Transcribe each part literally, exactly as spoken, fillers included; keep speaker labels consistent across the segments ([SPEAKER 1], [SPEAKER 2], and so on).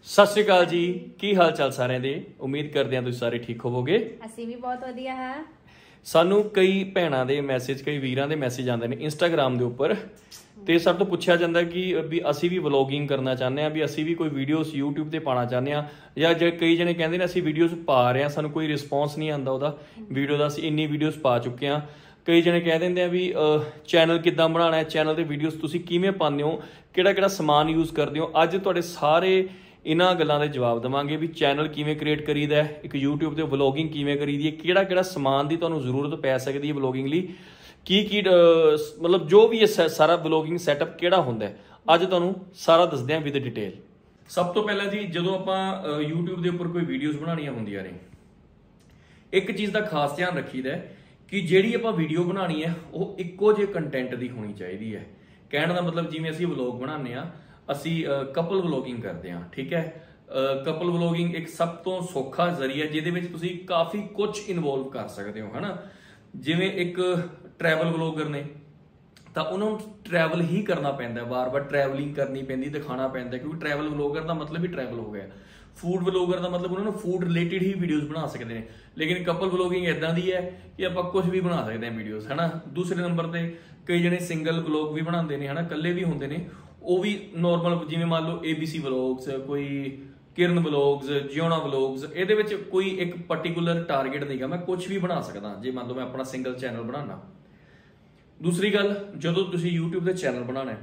[SPEAKER 1] ਸਤਿ ਸ਼੍ਰੀ ਅਕਾਲ ਜੀ, ਕੀ ਹਾਲ ਚਾਲ ਸਾਰਿਆਂ ਦੇ। ਉਮੀਦ ਕਰਦੇ ਹਾਂ ਤੁਸੀਂ ਸਾਰੇ ਠੀਕ ਹੋਵੋਗੇ।
[SPEAKER 2] ਅਸੀਂ ਵੀ ਬਹੁਤ ਵਧੀਆ ਹਾਂ।
[SPEAKER 1] ਸਾਨੂੰ ਕਈ ਭੈਣਾਂ ਦੇ ਮੈਸੇਜ, ਕਈ ਵੀਰਾਂ ਦੇ ਮੈਸੇਜ ਆਉਂਦੇ ਨੇ ਇੰਸਟਾਗ੍ਰਾਮ ਦੇ ਉੱਪਰ, ਤੇ ਸਭ ਤੋਂ ਪੁੱਛਿਆ ਜਾਂਦਾ ਕਿ ਵੀ ਅਸੀਂ ਵੀ ਵਲੋਗਿੰਗ ਕਰਨਾ ਚਾਹੁੰਦੇ ਹਾਂ, ਵੀ ਅਸੀਂ ਵੀ ਕੋਈ ਵੀਡੀਓਜ਼ ਯੂਟਿਊਬ ਤੇ ਪਾਉਣਾ ਚਾਹੁੰਦੇ ਹਾਂ, ਜਾਂ ਜੇ ਕਈ ਜਣੇ ਕਹਿੰਦੇ ਨੇ ਅਸੀਂ ਵੀਡੀਓਜ਼ ਪਾ ਰਹੇ ਹਾਂ, ਸਾਨੂੰ ਕੋਈ ਰਿਸਪੌਂਸ ਨਹੀਂ ਆਉਂਦਾ ਉਹਦਾ ਵੀਡੀਓ ਦਾ, ਅਸੀਂ ਇੰਨੀ ਵੀਡੀਓਜ਼ ਪਾ ਚੁੱਕੇ ਹਾਂ। ਕਈ ਜਣੇ ਕਹਿ ਦਿੰਦੇ ਆ ਵੀ ਚੈਨਲ ਕਿੱਦਾਂ ਬਣਾਉਣਾ ਹੈ, ਚੈਨਲ ਦੇ ਵੀਡੀਓਜ਼ ਤੁਸੀਂ ਕਿਵੇਂ ਪਾਉਂਦੇ ਹੋ, ਕਿਹੜਾ ਕਿਹੜਾ ਸਮਾਨ ਯੂਜ਼ ਕਰਦੇ ਹੋ। ਅੱਜ ਤੁਹਾਡੇ ਸਾਰੇ ਇਹਨਾਂ ਗੱਲਾਂ ਦੇ ਜਵਾਬ ਦੇਵਾਂਗੇ ਵੀ ਚੈਨਲ ਕਿਵੇਂ ਕ੍ਰੀਏਟ ਕਰੀਦਾ, ਇੱਕ ਯੂਟਿਊਬ ਤੇ ਵਲੋਗਿੰਗ ਕਿਵੇਂ ਕਰੀਦੀ ਹੈ, ਕਿਹੜਾ ਕਿਹੜਾ ਸਮਾਨ ਦੀ ਤੁਹਾਨੂੰ ਜ਼ਰੂਰਤ ਪੈ ਸਕਦੀ ਹੈ ਵਲੋਗਿੰਗ ਲਈ, ਕੀ ਕੀ ਮਤਲਬ ਜੋ ਵੀ ਇਹ ਸਾਰਾ ਵਲੋਗਿੰਗ ਸੈਟਅਪ ਕਿਹੜਾ ਹੁੰਦਾ ਹੈ, ਅੱਜ ਤੁਹਾਨੂੰ ਸਾਰਾ ਦੱਸਦੇ ਹਾਂ ਵਿਦ ਡਿਟੇਲ। ਸਭ ਤੋਂ ਪਹਿਲਾਂ ਜੀ, ਜਦੋਂ ਆਪਾਂ ਯੂਟਿਊਬ ਦੇ ਉੱਪਰ ਕੋਈ ਵੀਡੀਓਜ਼ ਬਣਾਉਣੀਆਂ ਹੁੰਦੀਆਂ ਨੇ, ਇੱਕ ਚੀਜ਼ ਦਾ ਖਾਸ ਧਿਆਨ ਰੱਖੀਦਾ ਕਿ ਜਿਹੜੀ ਆਪਾਂ ਵੀਡੀਓ ਬਣਾਉਣੀ ਹੈ ਉਹ ਇੱਕੋ ਜਿਹੇ ਕੰਟੈਂਟ ਦੀ ਹੋਣੀ ਚਾਹੀਦੀ ਹੈ। ਕਹਿਣ ਦਾ ਮਤਲਬ ਜਿਵੇਂ ਅਸੀਂ ਵਲੋਗ ਬਣਾਉਂਦੇ ਹਾਂ, ਅਸੀਂ ਕਪਲ ਵਲੋਗਿੰਗ ਕਰਦੇ ਹਾਂ, ਠੀਕ ਹੈ। ਕਪਲ ਵਲੋਗਿੰਗ ਇੱਕ ਸਭ ਤੋਂ ਸੌਖਾ ਜ਼ਰੀਆ ਜਿਹਦੇ ਵਿੱਚ ਤੁਸੀਂ ਕਾਫੀ ਕੁਝ ਇਨਵੋਲਵ ਕਰ ਸਕਦੇ ਹੋ, ਹਨਾ। ਜਿਵੇਂ ਇੱਕ ਟਰੈਵਲ ਵਲੋਗਰ ਨੇ ਤਾਂ ਉਹਨਾਂ ਨੂੰ ਟਰੈਵਲ ਹੀ ਕਰਨਾ ਪੈਂਦਾ, ਵਾਰ-ਵਾਰ ਟਰੈਵਲਿੰਗ ਕਰਨੀ ਪੈਂਦੀ, ਦਿਖਾਉਣਾ ਪੈਂਦਾ, ਕਿਉਂਕਿ ਟਰੈਵਲ ਵਲੋਗਰ ਦਾ ਮਤਲਬ ਹੀ ਟਰੈਵਲ ਹੋ ਗਿਆ। ਫੂਡ ਵਲੋਗਰ ਦਾ ਮਤਲਬ ਉਹਨਾਂ ਨੂੰ ਫੂਡ ਰਿਲੇਟਿਡ ਹੀ ਵੀਡੀਓਜ਼ ਬਣਾ ਸਕਦੇ ਨੇ। ਲੇਕਿਨ ਕਪਲ ਵਲੋਗਿੰਗ ਇਦਾਂ ਦੀ ਹੈ ਕਿ ਆਪਾਂ ਕੁਝ ਵੀ ਬਣਾ ਸਕਦੇ ਹਾਂ ਵੀਡੀਓਜ਼, ਹਨਾ। ਦੂਸਰੇ ਨੰਬਰ ਤੇ ਕਈ ਜਣੇ ਸਿੰਗਲ ਵਲੋਗ ਵੀ ਬਣਾਉਂਦੇ ਨੇ, ਹਨਾ, ਇਕੱਲੇ ਵੀ ਹੁੰਦੇ ਨੇ, ਉਹ ਵੀ ਨੋਰਮਲ, ਜਿਵੇਂ ਮੰਨ ਲਓ ਏਬੀਸੀ ਵਲੋਗਸ, ਕੋਈ ਕਿਰਨ ਵਲੋਗਸ, ਜਿਉਣਾ ਵਲੋਗਸ, ਇਹਦੇ ਵਿੱਚ ਕੋਈ ਇੱਕ ਪਰਟੀਕੂਲਰ ਟਾਰਗੇਟ ਨਹੀਂਗਾ, ਮੈਂ ਕੁਝ ਵੀ ਬਣਾ ਸਕਦਾ ਜੇ ਮੰਨ ਲਓ ਮੈਂ ਆਪਣਾ ਸਿੰਗਲ ਚੈਨਲ ਬਣਾਉਣਾ। ਦੂਸਰੀ ਗੱਲ, ਜਦੋਂ ਤੁਸੀਂ YouTube ਤੇ ਚੈਨਲ ਬਣਾਉਣਾ,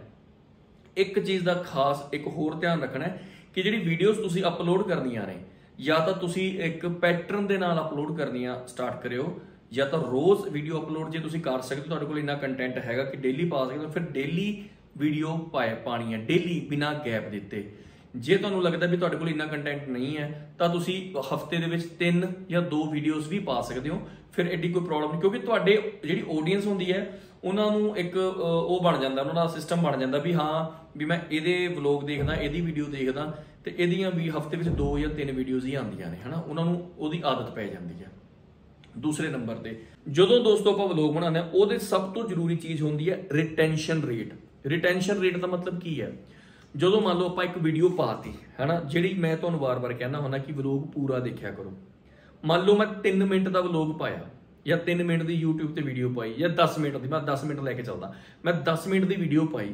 [SPEAKER 1] ਇੱਕ ਚੀਜ਼ ਦਾ ਖਾਸ ਇੱਕ ਹੋਰ ਧਿਆਨ ਰੱਖਣਾ ਕਿ ਜਿਹੜੀ ਵੀਡੀਓਜ਼ ਤੁਸੀਂ ਅਪਲੋਡ ਕਰਨੀਆਂ ਨੇ, ਜਾਂ ਤਾਂ ਤੁਸੀਂ ਇੱਕ ਪੈਟਰਨ ਦੇ ਨਾਲ ਅਪਲੋਡ ਕਰਨੀਆਂ ਸਟਾਰਟ ਕਰਿਓ, ਜਾਂ ਤਾਂ ਰੋਜ਼ ਵੀਡੀਓ ਅਪਲੋਡ ਜੇ ਤੁਸੀਂ ਕਰ ਸਕਦੇ ਹੋ, ਤੁਹਾਡੇ ਕੋਲ ਇੰਨਾ ਕੰਟੈਂਟ ਹੈਗਾ ਕਿ ਡੇਲੀ ਪਾ ਸਕਦੇ ਹੋ, ਫਿਰ ਡੇਲੀ ਵੀਡੀਓ ਪਾਏ ਪਾਣੀ ਹੈ, ਡੇਲੀ ਬਿਨਾਂ ਗੈਪ ਦਿੱਤੇ। ਜੇ ਤੁਹਾਨੂੰ ਲੱਗਦਾ ਵੀ ਤੁਹਾਡੇ ਕੋਲ ਇੰਨਾ ਕੰਟੈਂਟ ਨਹੀਂ ਹੈ ਤਾਂ ਤੁਸੀਂ ਹਫਤੇ ਦੇ ਵਿੱਚ ਤਿੰਨ ਜਾਂ ਦੋ ਵੀਡੀਓਜ਼ ਵੀ ਪਾ ਸਕਦੇ ਹੋ, ਫਿਰ ਐਡੀ ਕੋਈ ਪ੍ਰੋਬਲਮ ਨਹੀਂ, ਕਿਉਂਕਿ ਤੁਹਾਡੇ ਜਿਹੜੀ ਆਡੀਅנס ਹੁੰਦੀ ਹੈ ਉਹਨਾਂ ਨੂੰ ਇੱਕ ਉਹ ਬਣ ਜਾਂਦਾ, ਉਹਨਾਂ ਦਾ ਸਿਸਟਮ ਬਣ ਜਾਂਦਾ ਵੀ ਹਾਂ ਵੀ ਮੈਂ ਇਹਦੇ ਵਲੋਗ ਦੇਖਦਾ, ਇਹਦੀ ਵੀਡੀਓ ਦੇਖਦਾ, ਤੇ ਇਹਦੀਆਂ ਵੀ ਹਫਤੇ ਵਿੱਚ ਦੋ ਜਾਂ ਤਿੰਨ ਵੀਡੀਓਜ਼ ਹੀ ਆਉਂਦੀਆਂ ਨੇ, ਹਨਾ। ਉਹਨਾਂ ਨੂੰ ਉਹਦੀ ਆਦਤ ਪੈ ਜਾਂਦੀ ਹੈ। ਦੂਸਰੇ ਨੰਬਰ ਤੇ ਜਦੋਂ ਦੋਸਤੋ ਆਪਾਂ ਵਲੋਗ ਬਣਾਉਂਦੇ ਹਾਂ, ਉਹਦੇ ਸਭ ਤੋਂ ਜ਼ਰੂਰੀ ਚੀਜ਼ ਹੁੰਦੀ ਹੈ ਰਿਟੈਂਸ਼ਨ ਰੇਟ। ਰਿਟੈਂਸ਼ਨ ਰੇਟ ਦਾ ਮਤਲਬ ਕੀ ਹੈ? ਜਦੋਂ ਮੰਨ ਲਓ ਆਪਾਂ ਇੱਕ ਵੀਡੀਓ ਪਾਤੀ, ਹਨਾ, ਜਿਹੜੀ ਮੈਂ ਤੁਹਾਨੂੰ ਵਾਰ-ਵਾਰ ਕਹਿੰਦਾ ਹੁੰਦਾ ਕਿ ਵਲੋਗ ਪੂਰਾ ਦੇਖਿਆ ਕਰੋ। ਮੰਨ ਲਓ ਮੈਂ ਤਿੰਨ ਮਿੰਟ ਦਾ ਵਲੋਗ ਪਾਇਆ, ਜਾਂ ਤਿੰਨ ਮਿੰਟ ਦੀ YouTube ਤੇ ਵੀਡੀਓ ਪਾਈ, ਜਾਂ ਦਸ ਮਿੰਟ ਦੀ, ਮੈਂ ਦਸ ਮਿੰਟ ਲੈ ਕੇ ਚੱਲਦਾ, ਮੈਂ ਦਸ ਮਿੰਟ ਦੀ ਵੀਡੀਓ ਪਾਈ,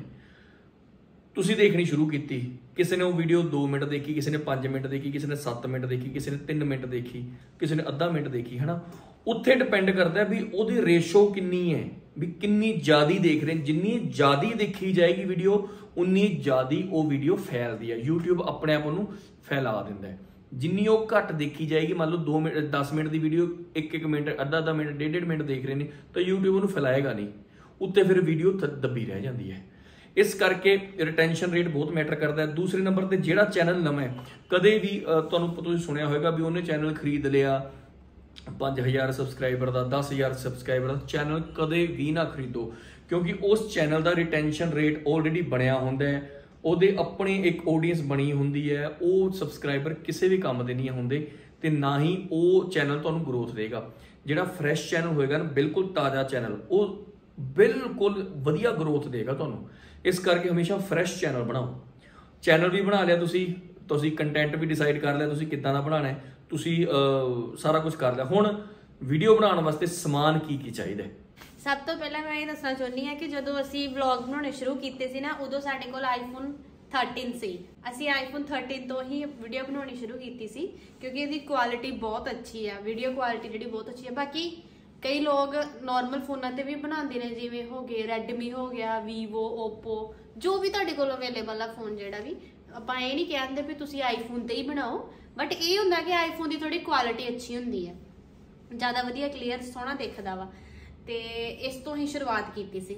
[SPEAKER 1] ਤੁਸੀਂ ਦੇਖਣੀ ਸ਼ੁਰੂ ਕੀਤੀ, ਕਿਸੇ ਨੇ ਉਹ ਵੀਡੀਓ ਦੋ ਮਿੰਟ ਦੇਖੀ, ਕਿਸੇ ਨੇ ਪੰਜ ਮਿੰਟ ਦੇਖੀ, ਕਿਸੇ ਨੇ ਸੱਤ ਮਿੰਟ ਦੇਖੀ, ਕਿਸੇ ਨੇ ਤਿੰਨ ਮਿੰਟ ਦੇਖੀ, ਕਿਸੇ ਨੇ ਅੱਧਾ ਮਿੰਟ ਦੇਖੀ, ਹਨਾ। ਉੱਥੇ ਡਿਪੈਂਡ ਕਰਦਾ ਵੀ ਉਹਦੀ ਰੇਸ਼ੋ ਕਿੰਨੀ ਹੈ, ਵੀ ਕਿੰਨੀ ਜ਼ਿਆਦੀ ਦੇਖ ਰਹੇ। ਜਿੰਨੀ ਜ਼ਿਆਦੀ ਦੇਖੀ ਜਾਏਗੀ ਵੀਡੀਓ, ਉਨੀ ਜ਼ਿਆਦੀ ਉਹ ਵੀਡੀਓ ਫੈਲਦੀ ਹੈ, YouTube ਆਪਣੇ ਆਪ ਉਹਨੂੰ ਫੈਲਾ ਦਿੰਦਾ ਹੈ। ਜਿੰਨੀ ਉਹ ਘੱਟ ਦੇਖੀ ਜਾਏਗੀ, ਮੰਨ ਲਓ ਦੋ ਮਿੰਟ ਦਸ ਮਿੰਟ ਦੀ ਵੀਡੀਓ ਇੱਕ ਇੱਕ ਮਿੰਟ, ਅੱਧਾ ਅੱਧਾ ਮਿੰਟ, ਡੇਢ ਡੇਢ ਮਿੰਟ ਦੇਖ ਰਹੇ ਨੇ, ਤਾਂ YouTube ਉਹਨੂੰ ਫੈਲਾਏਗਾ ਨਹੀਂ, ਉੱਤੇ ਫਿਰ ਵੀਡੀਓ ਦੱਬੀ ਰਹਿ ਜਾਂਦੀ ਹੈ। ਇਸ ਕਰਕੇ ਰਿਟੈਂਸ਼ਨ ਰੇਟ ਬਹੁਤ ਮੈਟਰ ਕਰਦਾ ਹੈ। ਦੂਸਰੇ ਨੰਬਰ ਤੇ ਜਿਹੜਾ ਚੈਨਲ ਨਵਾਂ ਹੈ, ਕਦੇ ਵੀ ਤੁਹਾਨੂੰ ਤੁਸੀਂ ਸੁਣਿਆ ਹੋਏਗਾ ਵੀ ਉਹਨੇ ਚੈਨਲ ਖਰੀਦ ਲਿਆ ਪੰਜ ਹਜ਼ਾਰ ਸਬਸਕ੍ਰਾਈਬਰ ਦਾ, ਦਸ ਹਜ਼ਾਰ ਸਬਸਕ੍ਰਾਈਬਰ ਦਾ, ਚੈਨਲ ਕਦੇ ਵੀ ਨਾ ਖਰੀਦੋ, ਕਿਉਂਕਿ ਉਸ ਚੈਨਲ ਦਾ ਰਿਟੈਂਸ਼ਨ ਰੇਟ ਆਲਰੇਡੀ ਬਣਿਆ ਹੁੰਦਾ ਹੈ, ਉਹਦੇ ਆਪਣੀ ਇੱਕ ਆਡੀਅנס ਬਣੀ ਹੁੰਦੀ ਹੈ, ਉਹ ਸਬਸਕ੍ਰਾਈਬਰ ਕਿਸੇ ਵੀ ਕੰਮ ਦੇ ਨਹੀਂ ਹੁੰਦੇ, ਤੇ ਨਾ ਹੀ ਉਹ ਚੈਨਲ ਤੁਹਾਨੂੰ ਗਰੋਥ ਦੇਗਾ। ਜਿਹੜਾ ਫਰੈਸ਼ ਚੈਨਲ ਹੋਏਗਾ ਨਾ, ਬਿਲਕੁਲ ਤਾਜ਼ਾ ਚੈਨਲ, ਉਹ ਬਿਲਕੁਲ ਵਧੀਆ ਗਰੋਥ ਦੇਗਾ ਤੁਹਾਨੂੰ। ਇਸ ਕਰਕੇ ਹਮੇਸ਼ਾ ਫਰੈਸ਼ ਚੈਨਲ ਬਣਾਓ। ਚੈਨਲ ਵੀ ਬਣਾ ਲਿਆ ਤੁਸੀਂ, ਤੁਸੀਂ ਕੰਟੈਂਟ ਵੀ ਡਿਸਾਈਡ ਕਰ ਲਿਆ ਤੁਸੀਂ ਕਿੱਦਾਂ ਦਾ ਬਣਾਉਣਾ ਹੈ, ਤੁਸੀਂ ਸਾਰਾ ਕੁਝ ਕਰ ਲਿਆ। ਹੁਣ ਵੀਡੀਓ ਬਣਾਉਣ ਵਾਸਤੇ ਸਮਾਨ ਕੀ ਕੀ ਚਾਹੀਦਾ?
[SPEAKER 2] ਸਭ ਤੋਂ ਪਹਿਲਾਂ ਮੈਂ ਇਹ ਦੱਸਣਾ ਚਾਹੁੰਦੀ ਹਾਂ ਕਿ ਜਦੋਂ ਅਸੀਂ ਵਲੌਗ ਬਣਾਉਣੇ ਸ਼ੁਰੂ ਕੀਤੇ ਸੀ ਨਾ, ਉਦੋਂ ਸਾਡੇ ਕੋਲ ਆਈਫੋਨ ਥਰਟੀਨ ਸੀ। ਅਸੀਂ ਆਈਫੋਨ ਥਰਟੀਨ ਤੋਂ ਹੀ ਵੀਡੀਓ ਬਣਾਉਣੀ ਸ਼ੁਰੂ ਕੀਤੀ ਸੀ, ਕਿਉਂਕਿ ਇਹਦੀ ਕੁਆਲਿਟੀ ਬਹੁਤ ਅੱਛੀ ਆ, ਵੀਡੀਓ ਕੁਆਲਿਟੀ ਜਿਹੜੀ ਬਹੁਤ ਅੱਛੀ ਆ। ਬਾਕੀ ਕਈ ਲੋਕ ਨੋਰਮਲ ਫੋਨਾਂ ਤੇ ਵੀ ਬਣਾਉਂਦੇ ਨੇ, ਜਿਵੇਂ ਹੋ ਗਏ ਰੈਡਮੀ ਹੋ ਗਿਆ, ਵੀਵੋ, ਓਪੋ, ਜੋ ਵੀ ਤੁਹਾਡੇ ਕੋਲ ਅਵੇਲੇਬਲ ਆ ਫੋਨ, ਜਿਹੜਾ ਵੀ। ਆਪਾਂ ਇਹ ਨਹੀਂ ਕਹਿੰਦੇ ਵੀ ਤੁਸੀਂ ਆਈਫੋਨ ਤੇ ਹੀ ਬਣਾਓ, ਬਟ ਇਹ ਹੁੰਦਾ ਕਿ ਆਈਫੋਨ ਦੀ ਥੋੜੀ ਕੁਆਲਿਟੀ ਅੱਛੀ ਹੁੰਦੀ ਹੈ, ਜ਼ਿਆਦਾ ਵਧੀਆ ਕਲੀਅਰ ਸੋਹਣਾ ਦਿਖਦਾ ਵਾ, ਤੇ ਇਸ ਤੋਂ ਹੀ ਸ਼ੁਰੂਆਤ ਕੀਤੀ ਸੀ।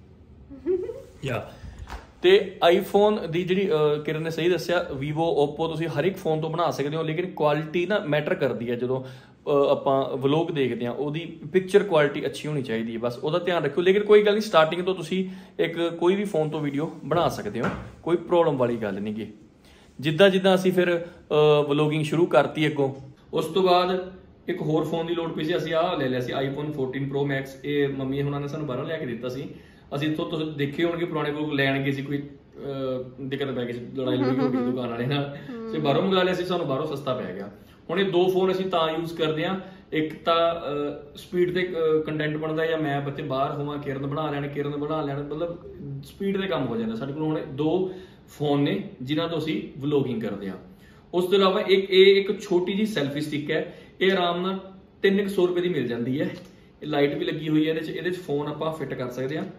[SPEAKER 1] ਯਾ ਤੇ ਆਈਫੋਨ ਦੀ ਜਿਹੜੀ ਕਿਰਨ ਨੇ ਸਹੀ ਦੱਸਿਆ, ਵੀਵੋ, ਓਪੋ, ਤੁਸੀਂ ਹਰ ਇੱਕ ਫੋਨ ਤੋਂ ਬਣਾ ਸਕਦੇ ਹੋ, ਲੇਕਿਨ ਕੁਆਲਿਟੀ ਨਾ ਮੈਟਰ ਕਰਦੀ ਹੈ। ਜਦੋਂ ਆਪਾਂ ਵਲੋਗ ਦੇਖਦੇ ਹਾਂ, ਉਹਦੀ ਪਿਕਚਰ ਕੁਆਲਿਟੀ ਅੱਛੀ ਹੋਣੀ ਚਾਹੀਦੀ ਹੈ, ਬਸ ਉਹਦਾ ਧਿਆਨ ਰੱਖਿਓ। ਲੇਕਿਨ ਕੋਈ ਗੱਲ ਨਹੀਂ, ਸਟਾਰਟਿੰਗ ਤੋਂ ਤੁਸੀਂ ਇੱਕ ਕੋਈ ਵੀ ਫੋਨ ਤੋਂ ਵੀਡੀਓ ਬਣਾ ਸਕਦੇ ਹੋ, ਕੋਈ ਪ੍ਰੋਬਲਮ ਵਾਲੀ ਗੱਲ ਨਹੀਂ ਗੀ। ਜਿੱਦਾਂ ਜਿੱਦਾਂ ਅਸੀਂ ਫਿਰ ਵਲੋਗਿੰਗ ਸ਼ੁਰੂ ਕਰਤੀ ਅੱਗੋਂ, ਉਸ ਤੋਂ ਬਾਅਦ ਇੱਕ ਹੋਰ ਫੋਨ ਦੀ ਲੋੜ ਪਈ ਸੀ। ਅਸੀਂ ਆਹ ਲੈ ਲਿਆ ਸੀ ਆਈਫੋਨ ਫੋਰਟੀਨ ਪ੍ਰੋ ਮੈਕਸ। ਇਹ ਮੰਮੀ ਉਹਨਾਂ ਨੇ ਸਾਨੂੰ ਬਾਹਰੋਂ ਲਿਆ ਕੇ ਦਿੱਤਾ ਸੀ। ਅਸੀਂ ਇੱਥੋਂ ਤੁਸੀਂ ਦੇਖੇ ਹੋਣਗੇ ਪੁਰਾਣੇ ਕੋਲ ਲੈਣ ਗਏ ਸੀ, ਕੋਈ ਦਿੱਕਤ ਪੈ ਗਈ ਸੀ, ਲੜਾਈ ਲੜੀ ਹੋ ਗਈ ਦੁਕਾਨ ਵਾਲੇ ਨਾਲ, ਤੇ ਬਾਹਰੋਂ ਮੰਗਾ ਲਿਆ ਸੀ, ਸਾਨੂੰ ਬਾਹਰੋਂ ਸਸਤਾ ਪੈ ਗਿਆ। ਹੁਣ ਇਹ ਦੋ ਫੋਨ ਅਸੀਂ ਤਾਂ ਯੂਜ਼ ਕਰਦੇ ਆ, ਇੱਕ ਤਾਂ ਸਪੀਡ ਤੇ ਕੰਟੈਂਟ ਬਣਦਾ, ਜਾਂ ਮੈਂ ਬੱਚੇ ਬਾਹਰ ਹੋਵਾਂ, ਕਿਰਨ ਬਣਾ ਲੈਣ ਕਿਰਨ ਬਣਾ ਲੈਣ ਮਤਲਬ ਸਪੀਡ ਤੇ ਕੰਮ ਹੋ ਜਾਂਦਾ। ਸਾਡੇ ਕੋਲ ਹੁਣ ਦੋ ਫੋਨ ਨੇ ਜਿਨ੍ਹਾਂ ਤੋਂ ਅਸੀਂ ਵਲੋਗਿੰਗ ਕਰਦੇ ਆ। ਉਸ ਤੋਂ ਇਲਾਵਾ ਇੱਕ ਇਹ ਇੱਕ ਛੋਟੀ ਜੀ ਸੈਲਫੀ ਸਟਿਕ ਹੈ, ਇਹ ਆਰਾਮ ਨਾਲ ਤਿੰਨ ਸੌ ਰੁਪਏ ਦੀ ਮਿਲ ਜਾਂਦੀ ਹੈ। ਇਹ ਲਾਈਟ ਵੀ ਲੱਗੀ ਹੋਈ ਹੈ ਇਹਦੇ 'ਚ, ਇਹਦੇ 'ਚ ਫੋਨ ਆਪਾਂ ਫਿੱਟ ਕਰ ਸਕਦੇ ਆ।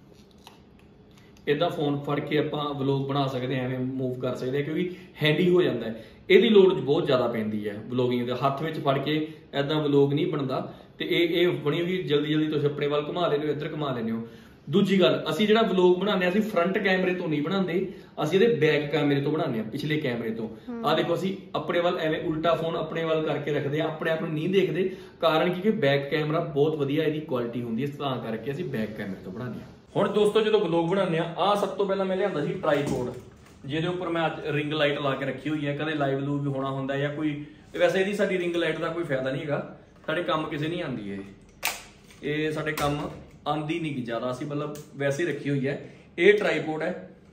[SPEAKER 1] ਇਦਾਂ ਫੋਨ ਫੜ ਕੇ ਆਪਾਂ ਵਲੋਗ ਬਣਾ ਸਕਦੇ ਆ, ਐਵੇਂ ਮੂਵ ਕਰ ਸਕਦੇ ਆ, ਕਿਉਂਕਿ ਹੈਂਡੀ ਹੋ ਜਾਂਦਾ ਹੈ। ਇਹਦੀ ਲੋੜ ਬਹੁਤ ਜ਼ਿਆਦਾ ਪੈਂਦੀ ਹੈ ਵਲੋਗਿੰਗ ਦੇ, ਹੱਥ ਵਿੱਚ ਫੜ ਕੇ ਐਦਾਂ ਵਲੋਗ ਨਹੀਂ ਬਣਦਾ। ਤੇ ਇਹ ਇਹ ਬਣੀ ਹੋਈ ਜਲਦੀ ਜਲਦੀ ਤੁਸੀਂ ਆਪਣੇ ਵੱਲ ਘੁਮਾ ਲੈਂਦੇ ਹੋ, ਇੱਧਰ ਘੁਮਾ ਲੈਂਦੇ ਹੋ। ਦੂਜੀ ਗੱਲ, ਅਸੀਂ ਜਿਹੜਾ ਵਲੋਗ ਬਣਾਉਂਦੇ ਆ ਅਸੀਂ ਫਰੰਟ ਕੈਮਰੇ ਤੋਂ ਨਹੀਂ ਬਣਾਉਂਦੇ, ਅਸੀਂ ਇਹਦੇ ਬੈਕ ਕੈਮਰੇ ਤੋਂ ਬਣਾਉਂਦੇ ਆ, ਪਿਛਲੇ ਕੈਮਰੇ ਤੋਂ। ਆਹ ਦੇਖੋ ਅਸੀਂ ਆਪਣੇ ਵੱਲ ਐਵੇਂ ਉਲਟਾ ਫੋਨ ਆਪਣੇ ਵੱਲ ਕਰਕੇ ਰੱਖਦੇ ਆ, ਆਪਣੇ ਆਪ ਨੂੰ ਨਹੀਂ ਦੇਖਦੇ, ਕਾਰਨ ਕਿ ਬੈਕ ਕੈਮਰਾ ਬਹੁਤ ਵਧੀਆ ਇਹਦੀ ਕੁਆਲਿਟੀ ਹੁੰਦੀ ਹੈ, ਤਾਂ ਕਰਕੇ ਅਸੀਂ ਬੈਕ ਕੈਮਰੇ ਤੋਂ ਬਣਾਉਂਦੇ ਆ। ਹੁਣ ਦੋਸਤੋ ਜਦੋਂ ਵਲੋਗ ਬਣਾਉਂਦੇ ਆ, ਆਹ ਸਭ ਤੋਂ ਪਹਿਲਾਂ ਮੈਂ ਲਿਆਂਦਾ ਸੀ ਟ੍ਰਾਈਪੋਡ, ਜਿਹਦੇ ਉੱਪਰ ਮੈਂ ਅੱਜ ਰਿੰਗ ਲਾਈਟ ਲਾ ਕੇ ਰੱਖੀ ਹੋਈ ਹੈ। ਕਦੇ ਲਾਈਵ ਲੂਵ ਵੀ ਹੋਣਾ ਹੁੰਦਾ ਜਾਂ ਕੋਈ, ਵੈਸੇ ਇਹਦੀ ਸਾਡੀ ਰਿੰਗ ਲਾਈਟ ਦਾ ਕੋਈ ਫਾਇਦਾ ਨਹੀਂ ਹੈਗਾ, ਸਾਡੇ ਕੰਮ ਕਿਸੇ ਨਹੀਂ ਆਉਂਦੀ ਇਹ ਇਹ ਸਾਡੇ ਕੰਮ ਆਂਦੀ ਨਹੀਂ ਜ਼ਿਆਦਾ, ਅਸੀਂ ਮਤਲਬ ਵੈਸੇ ਰੱਖੀ ਹੋਈ ਹੈ। ਇਹ ਟ੍ਰਾਈਪੋਡ ਹੈ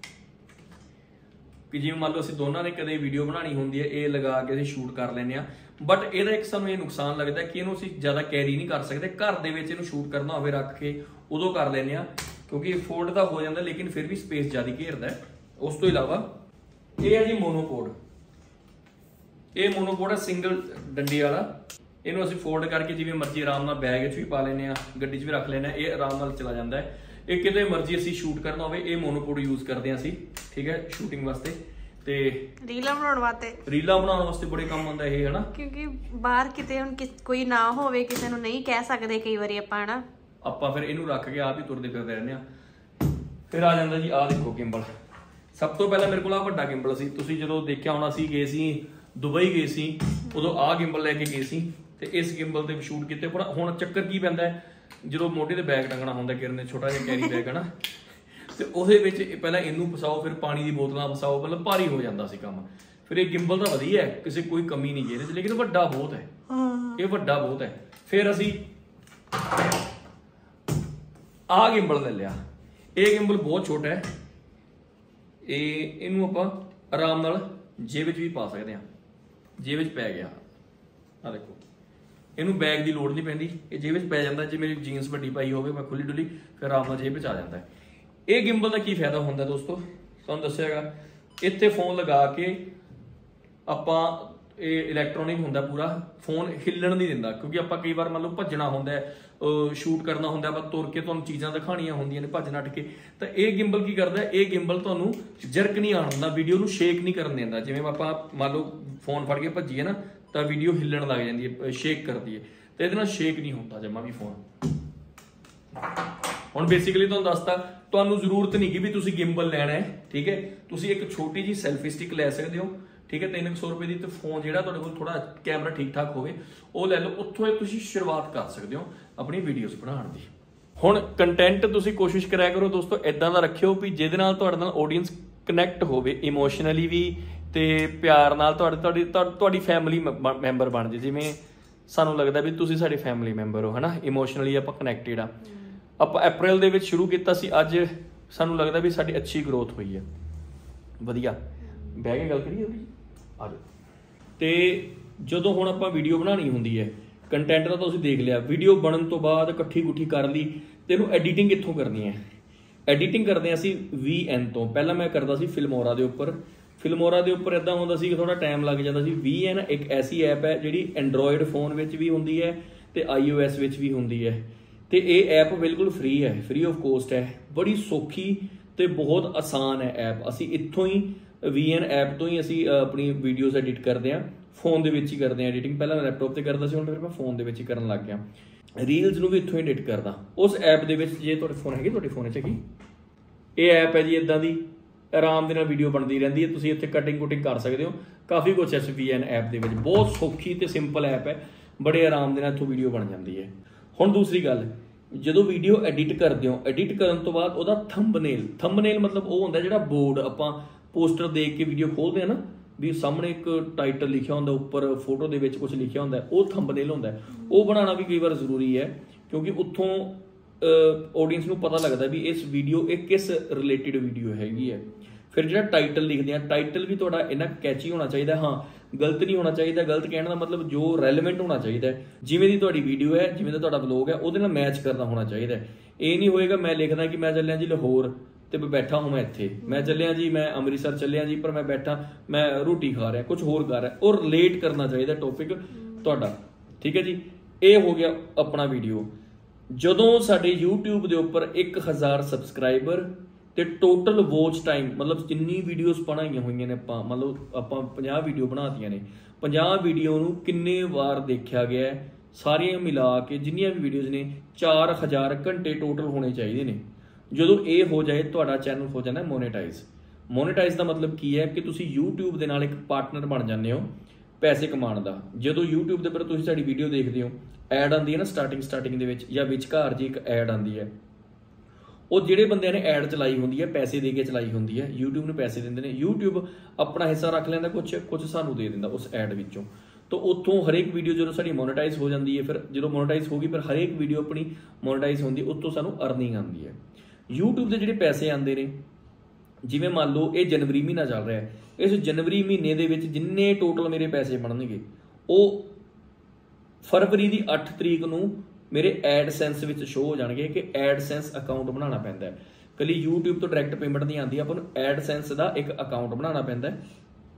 [SPEAKER 1] ਕਿ ਜਿਵੇਂ ਮੰਨ ਲਓ ਅਸੀਂ ਦੋਨਾਂ ਨੇ ਕਦੇ ਵੀਡੀਓ ਬਣਾਉਣੀ ਹੁੰਦੀ ਹੈ, ਇਹ ਲਗਾ ਕੇ ਅਸੀਂ ਸ਼ੂਟ ਕਰ ਲੈਂਦੇ ਆ। ਬਟ ਇਹਦਾ ਇੱਕ ਸਾਨੂੰ ਇਹ ਨੁਕਸਾਨ ਲੱਗਦਾ ਕਿ ਇਹਨੂੰ ਅਸੀਂ ਜ਼ਿਆਦਾ ਕੈਰੀ ਨਹੀਂ ਕਰ ਸਕਦੇ, ਘਰ ਦੇ ਵਿੱਚ ਇਹਨੂੰ ਸ਼ੂਟ ਕਰਨਾ ਹੋਵੇ ਰੱਖ ਕੇ ਉਦੋਂ ਕਰ ਲੈਂਦੇ ਆ, ਕਿਉਂਕਿ ਫੋਲਡ ਤਾਂ ਹੋ ਜਾਂਦਾ ਲੇਕਿਨ ਫਿਰ ਵੀ ਸਪੇਸ ਜ਼ਿਆਦਾ ਘੇਰਦਾ ਹੈ। ਉਸ ਤੋਂ ਇਲਾਵਾ ਇਹ ਹੈ ਜੀ ਮੋਨੋਪੋਡ, ਇਹ ਮੋਨੋਪੋਡ ਹੈ ਸਿੰਗਲ ਡੰਡੀ ਵਾਲਾ। ਇਹਨੂੰ ਅਸੀਂ ਫੋਲਡ ਕਰਕੇ ਜਿਵੇਂ ਮਰਜ਼ੀ ਆਰਾਮ ਨਾਲ ਬੈਗ ਵਿੱਚ ਵੀ ਪਾ ਲੈਂਦੇ ਆ, ਗੱਡੀ 'ਚ ਵੀ ਰੱਖ ਲੈਂਦੇ ਆ, ਇਹ ਆਰਾਮ ਨਾਲ ਚਲਾ ਜਾਂਦਾ ਹੈ। ਇਹ ਕਿਤੇ ਮਰਜ਼ੀ ਅਸੀਂ ਸ਼ੂਟ ਕਰਨਾ ਹੋਵੇ ਇਹ ਮੋਨੋਪੋਡ ਯੂਜ਼ ਕਰਦੇ ਆ ਅਸੀਂ, ਠੀਕ ਹੈ, ਸ਼ੂਟਿੰਗ ਵਾਸਤੇ ਤੇ
[SPEAKER 2] ਰੀਲਾਂ ਬਣਾਉਣ ਵਾਸਤੇ
[SPEAKER 1] ਰੀਲਾਂ ਬਣਾਉਣ ਵਾਸਤੇ ਬੜੇ ਕੰਮ ਆਉਂਦਾ ਇਹ, ਹਨਾ, ਕਿਉਂਕਿ
[SPEAKER 2] ਬਾਹਰ ਕਿਤੇ ਹੁਣ ਕੋਈ ਨਾ ਹੋਵੇ, ਕਿਸੇ ਨੂੰ ਨਹੀਂ ਕਹਿ ਸਕਦੇ ਕਈ ਵਾਰੀ ਆਪਾਂ, ਹਨਾ,
[SPEAKER 1] ਆਪਾਂ ਫਿਰ ਇਹਨੂੰ ਰੱਖ ਕੇ ਆਪ ਹੀ ਤੁਰਦੇ ਫਿਰਦੇ ਰਹਿੰਦੇ ਆ। ਫਿਰ ਆ ਜਾਂਦਾ ਜੀ ਆਹ ਦੇਖੋ ਗਿੰਬਲ। ਸਭ ਤੋਂ ਪਹਿਲਾਂ ਮੇਰੇ ਕੋਲ ਆ ਵੱਡਾ ਗਿੰਬਲ ਸੀ, ਤੁਸੀਂ ਜਦੋਂ ਦੇਖਿਆ ਹੋਣਾ ਅਸੀਂ ਗਏ ਸੀ ਦੁਬਈ ਗਏ ਸੀ, ਉਦੋਂ ਆਹ ਗਿੰਬਲ ਲੈ ਕੇ ਗਏ ਸੀ ਤੇ ਇਸ ਗਿੰਬਲ ਤੇ ਸ਼ੂਟ ਕੀਤੇ। ਪਰ ਹੁਣ ਚੱਕਰ ਕੀ ਪੈਂਦਾ ਹੈ, ਜਦੋਂ ਮੋਢੇ ਤੇ ਬੈਗ ਟੰਗਣਾ ਹੁੰਦਾ, ਕਿਰਨ ਨੇ ਛੋਟਾ ਜਿਹਾ ਕੈਰੀ ਬੈਗ ਹਨਾ, ਤੇ ਉਹਦੇ ਵਿੱਚ ਪਹਿਲਾਂ ਇਹਨੂੰ ਫਸਾਓ, ਫਿਰ ਪਾਣੀ ਦੀ ਬੋਤਲਾਂ ਫਸਾਓ, ਮਤਲਬ ਭਾਰੀ ਹੋ ਜਾਂਦਾ ਸੀ ਕੰਮ। ਫਿਰ ਇਹ ਗਿੰਬਲ ਤਾਂ ਵਧੀਆ ਹੈ, ਕਿਸੇ ਕੋਈ ਕਮੀ ਨਹੀਂ ਇਹਦੇ 'ਚ, ਲੇਕਿਨ ਵੱਡਾ ਬਹੁਤ ਹੈ, ਇਹ ਵੱਡਾ ਬਹੁਤ ਹੈ। ਫਿਰ ਅਸੀਂ ਆਹ ਗਿੰਬਲ ਲੈ ਲਿਆ, ਇਹ ਗਿੰਬਲ ਬਹੁਤ ਛੋਟਾ ਹੈ, ਇਹ ਇਹਨੂੰ ਆਪਾਂ ਆਰਾਮ ਨਾਲ ਜੇਬ ਵਿੱਚ ਵੀ ਪਾ ਸਕਦੇ ਹਾਂ, ਜੇਬ ਵਿੱਚ ਪੈ ਗਿਆ। ਆ ਦੇਖੋ, ਇਹਨੂੰ ਬੈਗ ਦੀ ਲੋੜ ਨਹੀਂ ਪੈਂਦੀ, ਇਹ ਜੇਬ ਵਿੱਚ ਪੈ ਜਾਂਦਾ। ਜੇ ਮੇਰੀ ਜੀਨਸ ਵੱਡੀ ਪਾਈ ਹੋਵੇ ਮੈਂ ਖੁੱਲੀ ਡੁੱਲੀ, ਫਿਰ ਆਰਾਮ ਨਾਲ ਜੇਬ ਵਿੱਚ ਆ ਜਾਂਦਾ ਹੈ। ਇਹ ਗਿੰਬਲ ਦਾ ਕੀ ਫਾਇਦਾ ਹੁੰਦਾ ਦੋਸਤੋ, ਤੁਹਾਨੂੰ ਦੱਸਿਆਗਾ, ਇੱਥੇ ਫੋਨ ਲਗਾ ਕੇ ਆਪਾਂ, ਇਹ ਇਲੈਕਟ੍ਰੋਨਿਕ ਹੁੰਦਾ ਪੂਰਾ, ਫੋਨ ਹਿੱਲਣ ਨਹੀਂ ਦਿੰਦਾ, ਕਿਉਂਕਿ ਆਪਾਂ ਕਈ ਵਾਰ ਮੰਨ ਲਓ ਭੱਜਣਾ ਹੁੰਦਾ ਹੈ, ਸ਼ੂਟ ਕਰਨਾ ਹੁੰਦਾ, ਆਪਾਂ ਤੁਰ ਕੇ ਤੁਹਾਨੂੰ ਚੀਜ਼ਾਂ ਦਿਖਾਣੀਆਂ ਹੁੰਦੀਆਂ ਨੇ ਭੱਜ ਨੱਠ ਕੇ, ਤਾਂ ਇਹ ਗਿੰਬਲ ਕੀ ਕਰਦਾ, ਇਹ ਗਿੰਬਲ ਤੁਹਾਨੂੰ ਜਰਕ ਨਹੀਂ ਆਉਣ ਦਿੰਦਾ, ਵੀਡੀਓ ਨੂੰ ਸ਼ੇਕ ਨਹੀਂ ਕਰਨ ਦਿੰਦਾ। ਜਿਵੇਂ ਆਪਾਂ ਮੰਨ ਲਓ ਫੋਨ ਫੜ ਕੇ ਭੱਜੀਏ ਨਾ ਤਾਂ ਵੀਡੀਓ ਹਿੱਲਣ ਲੱਗ ਜਾਂਦੀ ਹੈ, ਸ਼ੇਕ ਕਰਦੀ ਹੈ, ਤੇ ਇਹਦੇ ਨਾਲ ਸ਼ੇਕ ਨਹੀਂ ਹੁੰਦਾ ਜਮਾ ਵੀ ਫੋਨ। ਹੁਣ ਬੇਸਿਕਲੀ ਤੁਹਾਨੂੰ ਦੱਸਤਾ, ਤੁਹਾਨੂੰ ਜ਼ਰੂਰਤ ਨਹੀਂ ਕਿ ਵੀ ਤੁਸੀਂ ਗਿੰਬਲ ਲੈਣਾ ਹੈ, ਠੀਕ ਹੈ, ਤੁਸੀਂ ਇੱਕ ਛੋਟੀ ਜੀ ਸੈਲਫੀ ਸਟਿਕ ਲੈ ਸਕਦੇ ਹੋ, ਠੀਕ ਹੈ, ਤਿੰਨ ਸੌ ਰੁਪਏ ਦੀ। ਤੇ ਫੋਨ ਜਿਹੜਾ ਤੁਹਾਡੇ ਕੋਲ ਥੋੜਾ ਕੈਮਰਾ ਠੀਕ ਠਾਕ ਹੋਵੇ ਉਹ ਲੈ ਲਓ, ਉੱਥੋਂ ਇਹ ਤੁਸੀਂ ਸ਼ੁਰੂਆਤ ਕਰ ਸਕਦੇ ਹੋ ਆਪਣੀ ਵੀਡੀਓਜ਼ ਬਣਾਉਣ ਦੀ। ਹੁਣ ਕੰਟੈਂਟ ਤੁਸੀਂ ਕੋਸ਼ਿਸ਼ ਕਰਿਆ ਕਰੋ ਦੋਸਤੋ ਇਦਾਂ ਦਾ ਰੱਖਿਓ ਵੀ ਜਿਹਦੇ ਨਾਲ ਤੁਹਾਡੇ ਨਾਲ ਆਡੀਅנס ਕਨੈਕਟ ਹੋਵੇ ਇਮੋਸ਼ਨਲੀ ਵੀ, ਤੇ ਪਿਆਰ ਨਾਲ ਤੁਹਾਡੇ ਤੁਹਾਡੀ ਤੁਹਾਡੀ ਫੈਮਿਲੀ ਮੈਂਬਰ ਬਣ ਜੇ, ਜਿਵੇਂ ਸਾਨੂੰ ਲੱਗਦਾ ਵੀ ਤੁਸੀਂ ਸਾਡੇ ਫੈਮਿਲੀ ਮੈਂਬਰ ਹੋ, ਹਨਾ, ਇਮੋਸ਼ਨਲੀ ਆਪਾਂ ਕਨੈਕਟਡ ਆ। ਆਪਾਂ ਅਪ੍ਰੈਲ ਦੇ ਵਿੱਚ ਸ਼ੁਰੂ ਕੀਤਾ ਸੀ, ਅੱਜ ਸਾਨੂੰ ਲੱਗਦਾ ਵੀ ਸਾਡੀ ਅੱਛੀ ਗਰੋਥ ਹੋਈ ਹੈ, ਵਧੀਆ। ਬਹਿ ਕੇ ਗੱਲ ਕਰੀਏ ਵੀ ਆ ਜਾਓ। ਤੇ ਜਦੋਂ ਹੁਣ ਆਪਾਂ ਵੀਡੀਓ ਬਣਾਉਣੀ ਹੁੰਦੀ ਹੈ, ਕੰਟੈਂਟ ਦਾ ਤੁਸੀਂ ਦੇਖ ਲਿਆ, ਵੀਡੀਓ ਬਣਨ ਤੋਂ ਬਾਅਦ ਇਕੱਠੀ ਗੁੱਠੀ ਕਰ ਲਈ, ਤੇ ਇਹਨੂੰ ਐਡੀਟਿੰਗ ਕਿੱਥੋਂ ਕਰਨੀ ਹੈ? ਐਡੀਟਿੰਗ ਕਰਦੇ ਹਾਂ ਅਸੀਂ ਵੀ ਐਨ ਤੋਂ। ਪਹਿਲਾਂ ਮੈਂ ਕਰਦਾ ਸੀ ਫਿਲਮੋਰਾ ਦੇ ਉੱਪਰ, ਫਿਲਮੋਰਾ ਦੇ ਉੱਪਰ ਇਦਾਂ ਹੁੰਦਾ ਸੀ ਕਿ ਥੋੜਾ ਟਾਈਮ ਲੱਗ ਜਾਂਦਾ ਸੀ। ਵੀ ਐਨ ਇੱਕ ਐਸੀ ਐਪ ਹੈ ਜਿਹੜੀ ਐਂਡਰੋਇਡ ਫੋਨ ਵਿੱਚ ਵੀ ਹੁੰਦੀ ਹੈ ਤੇ ਆਈ ਓ ਐਸ ਵਿੱਚ ਵੀ ਹੁੰਦੀ ਹੈ, ਤੇ ਇਹ ਐਪ ਬਿਲਕੁਲ ਫ੍ਰੀ ਹੈ, ਫ੍ਰੀ ਆਫ ਕੋਸਟ ਹੈ, ਬੜੀ ਸੌਖੀ ਤੇ ਬਹੁਤ ਆਸਾਨ ਹੈ ਐਪ। ਅਸੀਂ ਇੱਥੋਂ ਹੀ ਵੀ ਐਨ ਐਪ ਤੋਂ ਹੀ ਅਸੀਂ ਆਪਣੀ ਵੀਡੀਓਜ਼ ਐਡਿਟ ਕਰਦੇ ਹਾਂ, ਫੋਨ ਦੇ ਵਿੱਚ ਹੀ ਕਰਦੇ ਹਾਂ ਐਡੀਟਿੰਗ। ਪਹਿਲਾਂ ਲੈਪਟਾਪ ਤੇ ਕਰਦਾ ਸੀ, ਹੁਣ ਫਿਰ ਮੈਂ ਫੋਨ ਦੇ ਵਿੱਚ ਹੀ ਕਰਨ ਲੱਗ ਗਿਆ। ਰੀਲਸ ਨੂੰ ਵੀ ਇੱਥੋਂ ਹੀ ਐਡਿਟ ਕਰਦਾ ਉਸ ਐਪ ਦੇ ਵਿੱਚ। ਜੇ ਤੁਹਾਡੇ ਫੋਨ ਹੈਗੇ, ਤੁਹਾਡੇ ਫੋਨ 'ਚ ਹੈਗੀ ਇਹ ਐਪ ਹੈ ਜੀ, ਇੱਦਾਂ ਦੀ ਆਰਾਮ ਦੇ ਨਾਲ ਵੀਡੀਓ ਬਣਦੀ ਰਹਿੰਦੀ ਹੈ। ਤੁਸੀਂ ਇੱਥੇ ਕਟਿੰਗ ਕੁਟਿੰਗ ਕਰ ਸਕਦੇ ਹੋ, ਕਾਫੀ ਕੁਛ ਐਸ ਵੀ ਐਨ ਐਪ ਦੇ ਵਿੱਚ। ਬਹੁਤ ਸੌਖੀ ਤੇ ਸਿੰਪਲ ਐਪ ਹੈ, ਬੜੇ ਆਰਾਮ ਦੇ ਨਾਲ ਇੱਥੋਂ ਵੀਡੀਓ ਬਣ ਜਾਂਦੀ ਹੈ। ਹੁਣ ਦੂਸਰੀ ਗੱਲ, ਜਦੋਂ ਵੀਡੀਓ ਐਡਿਟ ਕਰਦੇ ਹੋ, ਐਡਿਟ ਕਰਨ ਤੋਂ ਬਾਅਦ ਉਹਦਾ ਥੰਬਨੇਲ, ਥੰਬਨੇਲ ਮਤਲਬ ਉਹ ਹੁੰਦਾ ਜਿਹੜਾ ਬੋਰਡ ਆਪਾਂ ਪੋਸਟਰ ਦੇਖ ਕੇ ਵੀਡੀਓ ਖੋਲਦੇ ਆ ਨਾ, ਵੀ ਸਾਹਮਣੇ ਇੱਕ ਟਾਈਟਲ ਲਿਖਿਆ ਹੁੰਦਾ, ਉੱਪਰ ਫੋਟੋ ਦੇ ਵਿੱਚ ਕੁਝ ਲਿਖਿਆ ਹੁੰਦਾ, ਉਹ ਥੰਬਨੇਲ ਹੁੰਦਾ। ਉਹ ਬਣਾਉਣਾ ਵੀ ਕਈ ਵਾਰ ਜ਼ਰੂਰੀ ਹੈ, ਕਿਉਂਕਿ ਉੱਥੋਂ ਆਡੀਅנס ਨੂੰ ਪਤਾ ਲੱਗਦਾ ਵੀ ਇਸ ਵੀਡੀਓ ਇਹ ਕਿਸ ਰਿਲੇਟਿਡ ਵੀਡੀਓ ਹੈਗੀ ਹੈ। ਫਿਰ ਜਿਹੜਾ ਟਾਈਟਲ ਲਿਖਦੇ ਆ, ਟਾਈਟਲ ਵੀ ਤੁਹਾਡਾ ਇੰਨਾ ਕੈਚੀ ਹੋਣਾ ਚਾਹੀਦਾ, ਹਾਂ ਗਲਤ ਨਹੀਂ ਹੋਣਾ ਚਾਹੀਦਾ। ਗਲਤ ਕਹਿਣ ਦਾ ਮਤਲਬ ਜੋ ਰੈਲੇਵੈਂਟ ਹੋਣਾ ਚਾਹੀਦਾ, ਜਿਵੇਂ ਦੀ ਤੁਹਾਡੀ ਵੀਡੀਓ ਹੈ, ਜਿਵੇਂ ਦਾ ਤੁਹਾਡਾ ਵਲੋਗ ਹੈ, ਉਹਦੇ ਨਾਲ ਮੈਚ ਕਰਦਾ ਹੋਣਾ ਚਾਹੀਦਾ। ਇਹ ਨਹੀਂ ਹੋਏਗਾ ਮੈਂ ਲਿਖਦਾ ਕਿ ਮੈਂ ਚੱਲਿਆ ਜੀ ਲਾਹੌਰ ਤੇ ਮੈਂ ਬੈਠਾ ਹਾਂ ਮੈਂ ਇੱਥੇ, ਮੈਂ ਚੱਲਿਆ ਜੀ ਮੈਂ ਅੰਮ੍ਰਿਤਸਰ ਚੱਲਿਆ ਜੀ ਪਰ ਮੈਂ ਬੈਠਾ ਮੈਂ ਰੋਟੀ ਖਾ ਰਿਹਾ, ਕੁਝ ਹੋਰ ਕਰ ਰਿਹਾ। ਉਹ ਰਿਲੇਟ ਕਰਨਾ ਚਾਹੀਦਾ ਟੌਪਿਕ ਤੁਹਾਡਾ, ਠੀਕ ਹੈ ਜੀ। ਇਹ ਹੋ ਗਿਆ ਆਪਣਾ ਵੀਡੀਓ। ਜਦੋਂ ਸਾਡੇ YouTube ਦੇ ਉੱਪਰ ਇੱਕ ਹਜ਼ਾਰ ਸਬਸਕ੍ਰਾਈਬਰ ਤੇ ਟੋਟਲ ਵਾਚ ਟਾਈਮ, ਮਤਲਬ ਜਿੰਨੀ ਵੀਡੀਓਜ਼ ਬਣਾਈਆਂ ਹੋਈਆਂ ਨੇ ਆਪਾਂ, ਮਤਲਬ ਆਪਾਂ ਪੰਜਾਹ ਵੀਡੀਓ ਬਣਾਤੀਆਂ ਨੇ, ਪੰਜਾਹ ਵੀਡੀਓ ਨੂੰ ਕਿੰਨੇ ਵਾਰ ਦੇਖਿਆ ਗਿਆ, ਸਾਰੀਆਂ ਮਿਲਾ ਕੇ ਜਿੰਨੀਆਂ ਵੀ ਵੀਡੀਓਜ਼ ਨੇ ਚਾਰ ਹਜ਼ਾਰ ਘੰਟੇ ਟੋਟਲ ਹੋਣੇ ਚਾਹੀਦੇ ਨੇ। ਜਦੋਂ ਇਹ ਹੋ ਜਾਏ ਤੁਹਾਡਾ ਚੈਨਲ ਹੋ ਜਾਣਾ ਮੋਨੇਟਾਈਜ਼। ਮੋਨੇਟਾਈਜ਼ ਦਾ ਮਤਲਬ ਕੀ ਹੈ ਕਿ ਤੁਸੀਂ YouTube ਦੇ ਨਾਲ ਇੱਕ ਪਾਰਟਨਰ ਬਣ ਜਾਂਦੇ ਹੋ ਪੈਸੇ ਕਮਾਉਣ ਦਾ। ਜਦੋਂ YouTube ਦੇ ਉੱਪਰ ਤੁਸੀਂ ਸਾਡੀ ਵੀਡੀਓ ਦੇਖਦੇ ਹੋ, ਐਡ ਆਉਂਦੀ ਹੈ ਨਾ ਸਟਾਰਟਿੰਗ ਸਟਾਰਟਿੰਗ ਦੇ ਵਿੱਚ ਜਾਂ ਵਿਚਕਾਰ ਜੀ ਇੱਕ ਐਡ ਆਉਂਦੀ ਹੈ, ਉਹ ਜਿਹੜੇ ਬੰਦਿਆਂ ਨੇ ਐਡ ਚਲਾਈ ਹੁੰਦੀ ਹੈ ਪੈਸੇ ਦੇ ਕੇ ਚਲਾਈ ਹੁੰਦੀ ਹੈ, YouTube ਨੂੰ ਪੈਸੇ ਦਿੰਦੇ ਨੇ, YouTube ਆਪਣਾ ਹਿੱਸਾ ਰੱਖ ਲੈਂਦਾ, ਕੁਝ ਕੁਝ ਸਾਨੂੰ ਦੇ ਦਿੰਦਾ ਉਸ ਐਡ ਵਿੱਚੋਂ। ਤਾਂ ਉੱਥੋਂ ਹਰੇਕ ਵੀਡੀਓ ਜਦੋਂ ਸਾਡੀ ਮੋਨੇਟਾਈਜ਼ ਹੋ ਜਾਂਦੀ ਹੈ, ਫਿਰ ਜਦੋਂ ਮੋਨੇਟਾਈਜ਼ ਹੋ ਗਈ ਫਿਰ ਹਰੇਕ ਵੀਡੀਓ ਆਪਣੀ ਮੋਨੇਟਾਈਜ਼ ਹੁੰਦੀ, ਉੱਥੋਂ ਸਾਨੂੰ ਅਰਨਿੰਗ ਆਉਂਦੀ ਹੈ। YouTube ਦੇ ਜਿਹੜੇ ਪੈਸੇ ਆਉਂਦੇ ਨੇ, ਜਿਵੇਂ ਮੰਨ ਲਓ ਇਹ ਜਨਵਰੀ ਮਹੀਨਾ ਚੱਲ ਰਿਹਾ, ਇਸ ਜਨਵਰੀ ਮਹੀਨੇ ਦੇ ਵਿੱਚ ਜਿੰਨੇ ਟੋਟਲ ਮੇਰੇ ਪੈਸੇ ਬਣਨਗੇ ਉਹ ਫਰਵਰੀ ਦੀ ਅੱਠ ਤਰੀਕ ਨੂੰ ਮੇਰੇ ਐਡਸੈਂਸ ਵਿੱਚ ਸ਼ੋ ਹੋ ਜਾਣਗੇ ਕਿ ਐਡਸੈਂਸ ਅਕਾਊਂਟ ਬਣਾਉਣਾ ਪੈਂਦਾ ਹੈ। ਕੱਲੀ YouTube ਤੋਂ ਡਾਇਰੈਕਟ ਪੇਮੈਂਟ ਨਹੀਂ ਆਉਂਦੀ, ਆਪਾਂ ਨੂੰ ਐਡਸੈਂਸ ਦਾ ਇੱਕ ਅਕਾਊਂਟ ਬਣਾਉਣਾ ਪੈਂਦਾ ਹੈ।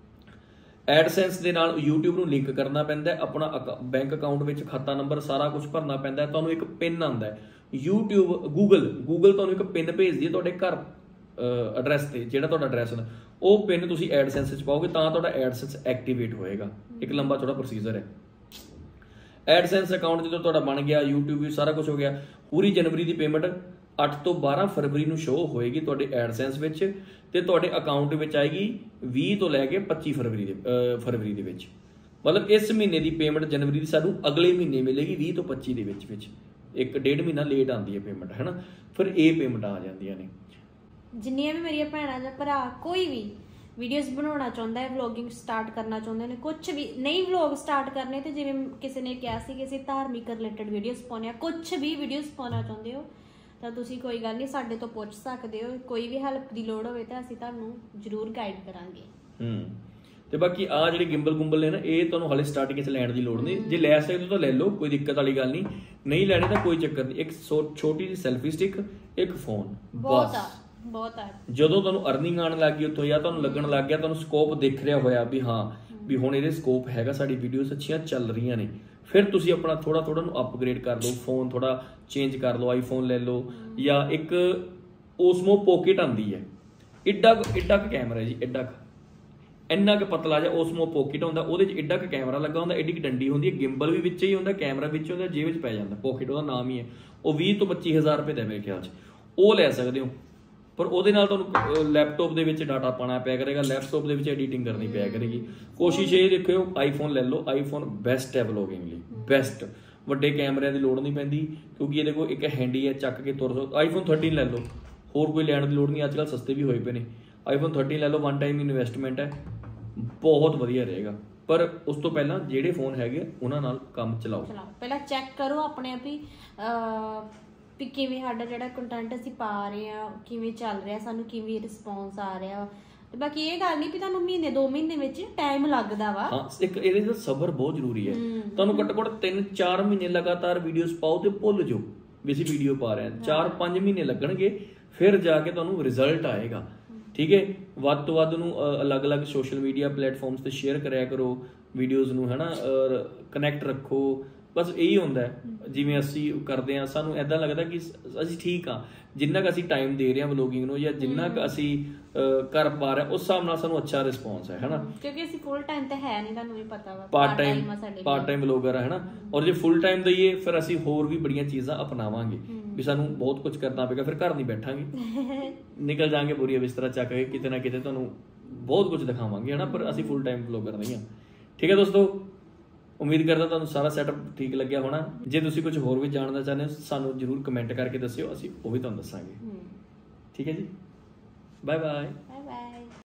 [SPEAKER 1] ਐਡਸੈਂਸ ਦੇ ਨਾਲ YouTube ਨੂੰ ਲਿੰਕ ਕਰਨਾ ਪੈਂਦਾ, ਆਪਣਾ ਬੈਂਕ ਅਕਾਊਂਟ ਵਿੱਚ ਖਾਤਾ ਨੰਬਰ ਸਾਰਾ ਕੁਝ ਭਰਨਾ ਪੈਂਦਾ। ਤੁਹਾਨੂੰ ਇੱਕ ਪਿਨ ਆਉਂਦਾ ਹੈ YouTube, ਗੂਗਲ ਗੂਗਲ ਤੁਹਾਨੂੰ ਇੱਕ ਪਿਨ ਭੇਜਦੀ ਹੈ ਤੁਹਾਡੇ ਘਰ ਐਡਰੈਸ ਤੇ, ਜਿਹੜਾ ਤੁਹਾਡਾ ਐਡਰੈਸ ਹੁੰਦਾ ਉਹ ਪਿਨ ਤੁਸੀਂ ਐਡਸੈਂਸ 'ਚ ਪਾਓਗੇ ਤਾਂ ਤੁਹਾਡਾ ਐਡਸੈਂਸ ਐਕਟੀਵੇਟ ਹੋਏਗਾ। ਇੱਕ ਲੰਬਾ ਚੌੜਾ ਪ੍ਰੋਸੀਜਰ ਹੈ। ਐਡਸੈਂਸ ਅਕਾਊਂਟ ਜਦੋਂ ਤੁਹਾਡਾ ਬਣ ਗਿਆ, YouTube ਵੀ ਸਾਰਾ ਕੁਝ ਹੋ ਗਿਆ, ਪੂਰੀ ਜਨਵਰੀ ਦੀ ਪੇਮੈਂਟ ਅੱਠ ਤੋਂ ਬਾਰਾਂ ਫਰਵਰੀ ਨੂੰ ਸ਼ੋ ਹੋਏਗੀ ਤੁਹਾਡੇ ਐਡਸੈਂਸ ਵਿੱਚ ਤੇ ਤੁਹਾਡੇ ਅਕਾਊਂਟ ਵਿੱਚ ਆਏਗੀ ਵੀਹ ਤੋਂ ਲੈ ਕੇ ਪੱਚੀ ਫਰਵਰੀ ਦੇ ਫਰਵਰੀ ਦੇ ਵਿੱਚ। ਮਤਲਬ ਇਸ ਮਹੀਨੇ ਦੀ ਪੇਮੈਂਟ ਜਨਵਰੀ ਦੀ ਸਾਨੂੰ ਅਗਲੇ ਮਹੀਨੇ ਮਿਲੇਗੀ ਵੀਹ ਤੋਂ ਪੱਚੀ ਦੇ ਵਿੱਚ ਵਿੱਚ। ਇੱਕ ਡੇਢ ਮਹੀਨਾ ਲੇਟ ਆਉਂਦੀ ਹੈ ਪੇਮੈਂਟ, ਹੈ ਨਾ। ਫਿਰ ਇਹ ਪੇਮੈਂਟਾਂ ਆ ਜਾਂਦੀਆਂ ਨੇ।
[SPEAKER 2] ਜਿੰਨੀਆਂ ਵੀ ਮੇਰੀਆਂ ਭੈਣਾਂ ਜਾਂ ਭਰਾ ਕੋਈ ਵੀ ਵੀਡੀਓਜ਼ ਬਣਾਉਣਾ ਚਾਹੁੰਦਾ ਹੈ, ਵਲੋਗਿੰਗ ਸਟਾਰਟ ਕਰਨਾ ਚਾਹੁੰਦੇ ਨੇ, ਕੁਝ ਵੀ ਨਹੀਂ ਵਲੋਗ ਸਟਾਰਟ ਕਰਨੇ ਤੇ ਜਿਵੇਂ ਕਿਸੇ ਨੇ ਕਿਹਾ ਸੀ ਕਿ ਅਸੀਂ ਧਾਰਮਿਕ ਰਿਲੇਟਡ ਵੀਡੀਓਜ਼ ਪਾਉਣੇ ਆ, ਕੁਝ ਵੀ ਵੀਡੀਓਜ਼ ਪਾਉਣਾ ਚਾਹੁੰਦੇ ਹੋ ਤਾਂ ਤੁਸੀਂ ਕੋਈ ਗੱਲ ਨਹੀਂ ਸਾਡੇ ਤੋਂ ਪੁੱਛ ਸਕਦੇ ਹੋ। ਕੋਈ ਵੀ ਹੈਲਪ ਦੀ ਲੋੜ ਹੋਵੇ ਤਾਂ ਅਸੀਂ ਤੁਹਾਨੂੰ ਜ਼ਰੂਰ ਗਾਈਡ ਕਰਾਂਗੇ। ਹੂੰ
[SPEAKER 1] ਤੇ ਬਾਕੀ ਆ ਜਿਹੜੇ ਗਿੰਬਲ ਗੁੰਬਲ ਨੇ ਨਾ, ਇਹ ਤੁਹਾਨੂੰ ਹਾਲੇ ਸਟਾਰਟਿੰਗ 'ਚ ਲੈਣ ਦੀ ਲੋੜ ਨਹੀਂ। ਜੇ ਲੈ ਸਕਦੇ ਹੋ ਤਾਂ ਲੈ ਲਓ, ਕੋਈ ਦਿੱਕਤ ਵਾਲੀ ਗੱਲ ਨਹੀਂ। ਨਹੀਂ ਲੈਣੇ ਤਾਂ ਕੋਈ ਚੱਕਰ ਨਹੀਂ। ਇੱਕ ਛੋਟੀ ਜਿਹੀ ਸੈਲਫੀ ਸਟਿਕ, ਇੱਕ ਫੋਨ, ਬਸ
[SPEAKER 2] ਬਹੁਤ ਆ।
[SPEAKER 1] ਜਦੋਂ ਤੁਹਾਨੂੰ ਅਰਨਿੰਗ ਆਉਣ ਲੱਗ ਗਈ ਉੱਥੋਂ, ਜਾਂ ਤੁਹਾਨੂੰ ਲੱਗਣ ਲੱਗ ਗਿਆ, ਤੁਹਾਨੂੰ ਸਕੋਪ ਦਿਖ ਰਿਹਾ ਹੋਇਆ ਵੀ ਹਾਂ ਵੀ ਹੁਣ ਇਹਦੇ ਸਕੋਪ ਹੈਗਾ, ਸਾਡੀ ਵੀਡੀਓਜ਼ ਅੱਛੀਆਂ ਚੱਲ ਰਹੀਆਂ ਨੇ, ਫਿਰ ਤੁਸੀਂ ਆਪਣਾ ਥੋੜਾ ਥੋੜਾ ਨੂੰ ਅਪਗ੍ਰੇਡ ਕਰ ਲਓ, ਫੋਨ ਥੋੜਾ ਚੇਂਜ ਕਰ ਲਓ, ਆਈਫੋਨ ਲੈ ਲਓ। ਜਾਂ ਇੱਕ ਓਸਮੋ ਪੋਕੇਟ ਆਉਂਦੀ ਹੈ, ਏਡਾ ਏਡਾ ਕੁ ਕੈਮਰਾ ਜੀ, ਏਡਾ ਕੁ ਇੰਨਾ ਕੁ ਪਤਲਾ ਜਿਹਾ ਓਸਮੋ ਪੋਕੇਟ ਹੁੰਦਾ, ਉਹਦੇ 'ਚ ਏਡਾ ਕੁ ਕੈਮਰਾ ਲੱਗਾ ਹੁੰਦਾ, ਏਡੀ ਕੁ ਡੰਡੀ ਹੁੰਦੀ ਹੈ, ਗਿੰਬਲ ਵੀ ਵਿੱਚ ਹੀ ਹੁੰਦਾ, ਕੈਮਰਾ ਵਿੱਚ ਹੁੰਦਾ, ਜੇਬ 'ਚ ਪੈ ਜਾਂਦਾ। ਪੋਕੇਟ ਉਹਦਾ ਨਾਮ ਹੀ ਹੈ। ਉਹ ਵੀਹ ਤੋਂ ਪੱਚੀ ਹਜ਼ਾਰ ਰੁਪਏ ਦਾ ਮੇਰੇ ਖਿਆਲ 'ਚ, ਉਹ ਲੈ ਸਕਦੇ ਹੋ। ਪਰ ਉਹਦੇ ਨਾਲ ਤੁਹਾਨੂੰ ਲੈਪਟਾਪ ਦੇ ਵਿੱਚ ਡਾਟਾ ਪਾਉਣਾ ਪਿਆ ਕਰੇਗਾ, ਲੈਪਟਾਪ ਦੇ ਵਿੱਚ ਐਡੀਟਿੰਗ ਕਰਨੀ ਪਿਆ ਕਰੇਗੀ। ਕੋਸ਼ਿਸ਼ ਇਹ ਦੇਖਿਓ ਆਈਫੋਨ ਲੈ ਲਓ, ਆਈਫੋਨ ਬੈਸਟ ਹੈ ਵਲੋਗਿੰਗ ਲਈ, ਬੈਸਟ। ਵੱਡੇ ਕੈਮਰਿਆਂ ਦੀ ਲੋੜ ਨਹੀਂ ਪੈਂਦੀ ਕਿਉਂਕਿ ਇਹਦੇ ਕੋਲ ਇੱਕ ਹੈਂਡੀ ਹੈ, ਚੱਕ ਕੇ ਤੁਰ ਸਕੋ। ਆਈਫੋਨ ਥਰਟੀਨ ਲੈ ਲਓ, ਹੋਰ ਕੋਈ ਲੈਣ ਦੀ ਲੋੜ ਨਹੀਂ, ਅੱਜ ਕੱਲ੍ਹ ਸਸਤੇ ਵੀ ਹੋਏ ਪਏ ਨੇ। ਆਈਫੋਨ ਥਰਟੀਨ ਲੈ ਲਓ, ਵਨ ਟਾਈਮ ਇਨਵੈਸਟਮੈਂਟ ਹੈ, ਬਹੁਤ ਵਧੀਆ ਰਹੇਗਾ। ਪਰ ਉਸ ਤੋਂ ਪਹਿਲਾਂ ਜਿਹੜੇ ਫੋਨ ਹੈਗੇ ਉਹਨਾਂ ਨਾਲ ਕੰਮ ਚਲਾਓ,
[SPEAKER 2] ਪਹਿਲਾਂ ਚੈੱਕ ਕਰੋ ਆਪਣੇ ਆਪ ਹੀ ਵੀ ਕਿਵੇਂ ਸਾਡਾ ਜਿਹੜਾ ਕੰਟੈਂਟ ਅਸੀਂ ਪਾ ਰਹੇ ਆ ਕਿਵੇਂ ਚੱਲ ਰਿਹਾ, ਸਾਨੂੰ ਕਿਵੇਂ ਰਿਸਪੌਂਸ ਆ ਰਿਹਾ। ਤੇ ਬਾਕੀ ਇਹ ਗੱਲ ਨਹੀਂ ਵੀ ਤੁਹਾਨੂੰ ਮਹੀਨੇ ਦੋ ਮਹੀਨੇ ਵਿੱਚ ਟਾਈਮ ਲੱਗਦਾ ਵਾ।
[SPEAKER 1] ਹਾਂ, ਇੱਕ ਇਹਦੇ ਵਿੱਚ ਸਬਰ ਬਹੁਤ ਜ਼ਰੂਰੀ ਹੈ। ਤੁਹਾਨੂੰ ਘੱਟੋ ਘੱਟ ਤਿੰਨ ਚਾਰ ਮਹੀਨੇ ਲਗਾਤਾਰ ਵੀਡੀਓਜ਼ ਪਾਓ ਤੇ ਭੁੱਲ ਜਾਓ ਵੀ ਅਸੀਂ ਵੀਡੀਓ ਪਾ ਰਹੇ ਹਾਂ। ਚਾਰ ਪੰਜ ਮਹੀਨੇ ਲੱਗਣਗੇ, ਫਿਰ ਜਾ ਕੇ ਤੁਹਾਨੂੰ ਰਿਜ਼ਲਟ ਆਏਗਾ। ਠੀਕ ਹੈ, ਵੱਧ ਤੋਂ ਵੱਧ ਨੂੰ ਅਲੱਗ-ਅਲੱਗ ਸੋਸ਼ਲ ਮੀਡੀਆ ਪਲੇਟਫਾਰਮਸ ਤੇ ਸ਼ੇਅਰ ਕਰਿਆ ਕਰੋ ਵੀਡੀਓਜ਼ ਨੂੰ, ਹੈ ਨਾ, ਔਰ ਕਨੈਕਟ ਰੱਖੋ। ਬਸ ਇਹੀ ਹੁੰਦਾ ਹੈ। ਜਿਵੇਂ ਅਸੀਂ ਕਰਦੇ ਹਾਂ, ਸਾਨੂੰ ਇੱਦਾਂ ਲੱਗਦਾ ਕਿ ਅਸੀਂ ਠੀਕ ਹਾਂ, ਜਿੰਨਾ ਕੁ ਅਸੀਂ ਟਾਈਮ ਦੇ ਰਹੇ ਹਾਂ ਵਲੋਗਿੰਗ ਨੂੰ ਜਾਂ ਜਿੰਨਾ ਕੁ ਅਸੀਂ ਕਰ ਪਾ ਰਹੇ ਉਸ ਹਿਸਾਬ ਨਾਲ ਸਾਨੂੰ ਅੱਛਾ ਰਿਸਪੌਂਸ ਹੈ, ਹੈ ਨਾ।
[SPEAKER 2] ਕਿਉਂਕਿ ਅਸੀਂ ਫੁੱਲ ਟਾਈਮ ਤੇ ਹੈ ਨਹੀਂ, ਤੁਹਾਨੂੰ ਵੀ ਪਤਾ ਵਾ,
[SPEAKER 1] part time part time vlogger ਹੈ, ਹੈ ਨਾ। ਔਰ ਜੇ ਫੁੱਲ ਟਾਈਮ ਦਈਏ ਫਿਰ ਅਸੀਂ ਹੋਰ ਵੀ ਬੜੀਆਂ ਚੀਜ਼ਾਂ ਅਪਣਾਵਾਂਗੇ ਵੀ ਸਾਨੂੰ ਬਹੁਤ ਕੁਝ ਕਰਨਾ ਪਏਗਾ, ਫਿਰ ਘਰ ਨਹੀਂ ਬੈਠਾਂਗੇ, ਨਿਕਲ ਜਾਵਾਂਗੇ ਬੋਰੀਆ ਬਿਸਤਰਾ ਚੱਕ ਕੇ, ਕਿਤੇ ਨਾ ਕਿਤੇ ਤੁਹਾਨੂੰ ਬਹੁਤ ਕੁਝ ਦਿਖਾਵਾਂਗੇ, ਹੈ ਨਾ। ਪਰ ਅਸੀਂ ਫੁੱਲ ਟਾਈਮ ਵਲੋਗਰ ਨਹੀਂ ਹਾਂ। ਠੀਕ ਹੈ ਦੋਸਤੋ, ਉਮੀਦ ਕਰਦਾ ਤੁਹਾਨੂੰ ਸਾਰਾ ਸੈਟਅਪ ਠੀਕ ਲੱਗਿਆ ਹੋਣਾ। ਜੇ ਤੁਸੀਂ ਕੁਝ ਹੋਰ ਵੀ ਜਾਣਨਾ ਚਾਹੁੰਦੇ ਹੋ ਸਾਨੂੰ ਜ਼ਰੂਰ ਕਮੈਂਟ ਕਰਕੇ ਦੱਸਿਓ, ਅਸੀਂ ਉਹ ਵੀ ਤੁਹਾਨੂੰ ਦੱਸਾਂਗੇ। ਠੀਕ ਹੈ ਜੀ, ਬਾਏ ਬਾਏ।